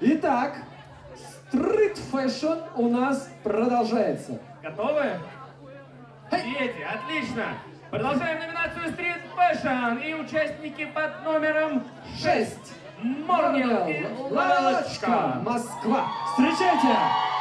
Итак, стрит-фэшн у нас продолжается. Готовы? Дети, отлично! Продолжаем номинацию Street Fashion и участники под номером 6. Морнил и Лалочка. Москва. Встречайте!